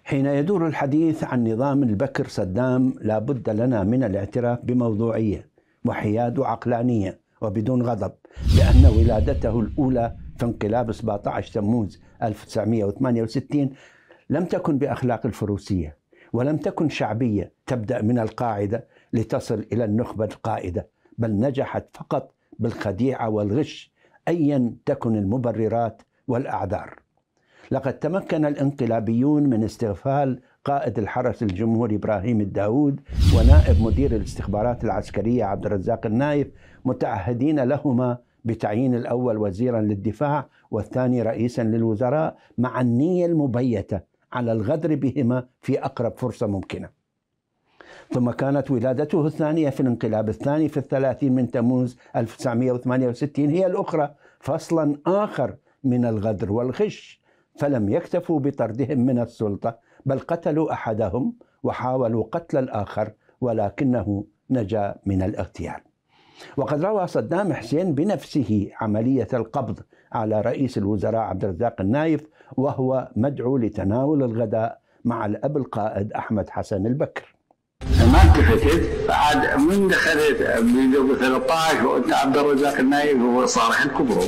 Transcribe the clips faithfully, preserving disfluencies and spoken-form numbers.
حين يدور الحديث عن نظام البكر صدام لا بد لنا من الاعتراف بموضوعية وحياد وعقلانية وبدون غضب بأن ولادته الأولى في انقلاب سبعة عشر تموز ألف وتسعمئة وثمانية وستين لم تكن بأخلاق الفروسية ولم تكن شعبية تبدأ من القاعدة لتصل إلى النخبة القائدة، بل نجحت فقط بالخديعة والغش أيا تكن المبررات والأعذار. لقد تمكن الانقلابيون من استغفال قائد الحرس الجمهوري إبراهيم الداود ونائب مدير الاستخبارات العسكرية عبد الرزاق النايف، متعهدين لهما بتعيين الأول وزيرا للدفاع والثاني رئيسا للوزراء، مع النية المبيتة على الغدر بهما في أقرب فرصة ممكنة. ثم كانت ولادته الثانية في الانقلاب الثاني في الثلاثين من تموز ألف وتسعمئة وثمانية وستين هي الأخرى، فصلا آخر من الغدر والغش. فلم يكتفوا بطردهم من السلطة، بل قتلوا أحدهم وحاولوا قتل الآخر، ولكنه نجا من الاغتيال. وقد روى صدام حسين بنفسه عملية القبض على رئيس الوزراء عبد الرزاق النايف وهو مدعو لتناول الغداء مع الأب القائد أحمد حسن البكر. ما التفتت بعد من دخلت ب ثلاثة عشر وقلت عبد الرزاق النايف هو صالح الكبرى،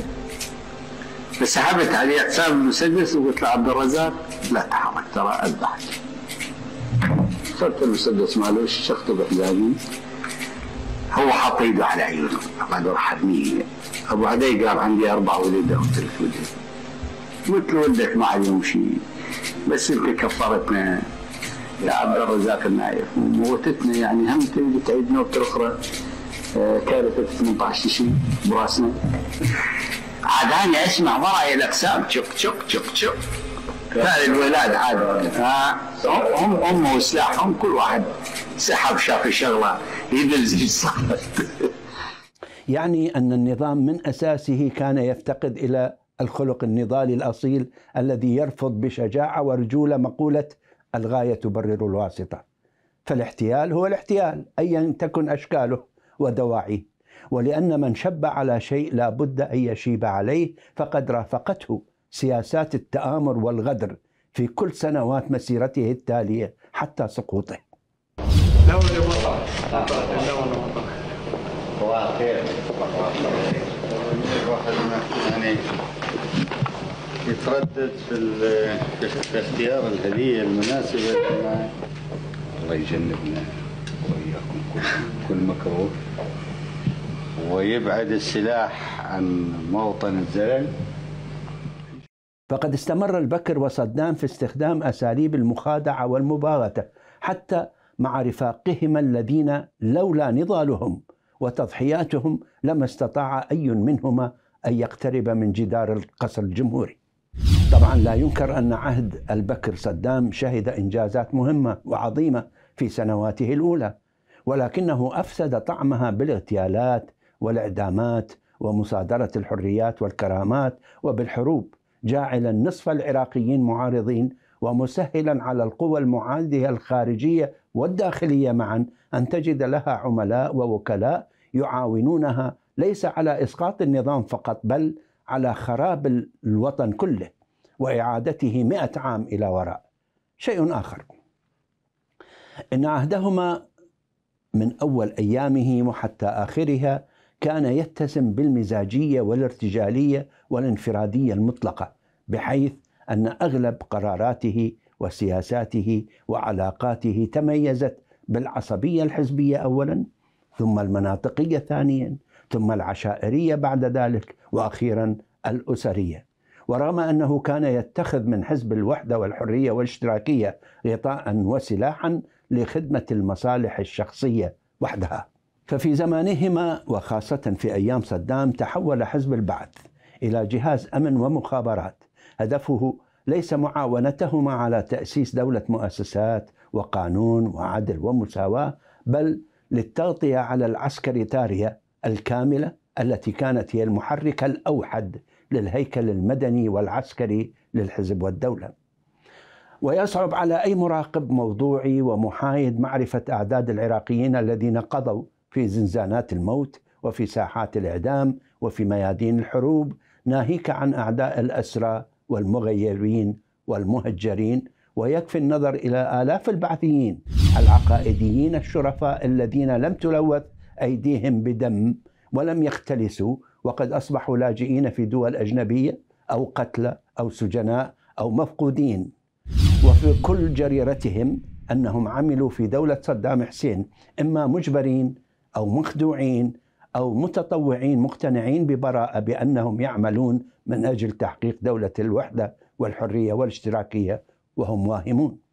فسحبت عليه حساب المسدس وقلت له عبد الرزاق لا تحرك ترى اذبحك. صرت المسدس ماله شخته بحزامي، هو حاط ايده على عيونه بعد رحبني. ابو عدي قال عندي اربع ولده وثلاث ولد. قلت له ولدك ما عليهم شيء، بس انت كفرتنا يا عبد الرزاق النايف وموتتنا، يعني هم تريد تعيد نوبه اخرى كارثه ثمانية عشر تشرين براسنا. عاد انا اسمع وراي الاقسام تشق تشق تشق تشق. كان الولاد عاد هم هم وسلاحهم كل واحد سحب شاف شغله يدلزج صارت. يعني ان النظام من اساسه كان يفتقد الى الخلق النضالي الاصيل الذي يرفض بشجاعه ورجوله مقوله الغايه تبرر الواسطه. فالاحتيال هو الاحتيال ايا تكن اشكاله ودواعيه، ولأن من شب على شيء لا بد أن يشيب عليه، فقد رافقته سياسات التآمر والغدر في كل سنوات مسيرته التالية حتى سقوطه. لا ولا والله لا ولا والله هو خير الواحد يعني يتردد في في اختيار الهدية المناسبة. الله يجنبنا وإياكم كل مكروه ويبعد السلاح عن موطن الزلل. فقد استمر البكر وصدام في استخدام أساليب المخادعة والمباغتة حتى مع رفاقهما الذين لولا نضالهم وتضحياتهم لما استطاع أي منهما أن يقترب من جدار القصر الجمهوري. طبعا لا ينكر أن عهد البكر صدام شهد إنجازات مهمة وعظيمة في سنواته الأولى، ولكنه أفسد طعمها بالاغتيالات والإعدامات ومصادرة الحريات والكرامات وبالحروب، جاعلا نصف العراقيين معارضين ومسهلا على القوى المعادية الخارجية والداخلية معا أن تجد لها عملاء ووكلاء يعاونونها ليس على إسقاط النظام فقط، بل على خراب الوطن كله وإعادته مئة عام إلى وراء. شيء آخر، إن عهدهما من أول أيامه وحتى آخرها كان يتسم بالمزاجية والارتجالية والانفرادية المطلقة، بحيث أن أغلب قراراته وسياساته وعلاقاته تميزت بالعصبية الحزبية أولا، ثم المناطقية ثانيا، ثم العشائرية بعد ذلك، وأخيرا الأسرية. ورغم أنه كان يتخذ من حزب الوحدة والحرية والاشتراكية غطاء وسلاحا لخدمة المصالح الشخصية وحدها. ففي زمانهما وخاصة في أيام صدام تحول حزب البعث إلى جهاز أمن ومخابرات، هدفه ليس معاونتهما على تأسيس دولة مؤسسات وقانون وعدل ومساواة، بل للتغطية على العسكريتارية الكاملة التي كانت هي المحرك الأوحد للهيكل المدني والعسكري للحزب والدولة. ويصعب على أي مراقب موضوعي ومحايد معرفة أعداد العراقيين الذين قضوا في زنزانات الموت وفي ساحات الإعدام وفي ميادين الحروب، ناهيك عن أعداء الأسرى والمغيرين والمهجرين ويكفي النظر إلى آلاف البعثيين العقائديين الشرفاء الذين لم تلوث أيديهم بدم ولم يختلسوا، وقد أصبحوا لاجئين في دول أجنبية أو قتلى أو سجناء أو مفقودين. وفي كل جريرتهم أنهم عملوا في دولة صدام حسين إما مجبرين أو مخدوعين أو متطوعين مقتنعين ببراءة بأنهم يعملون من أجل تحقيق دولة الوحدة والحرية والاشتراكية، وهم واهمون.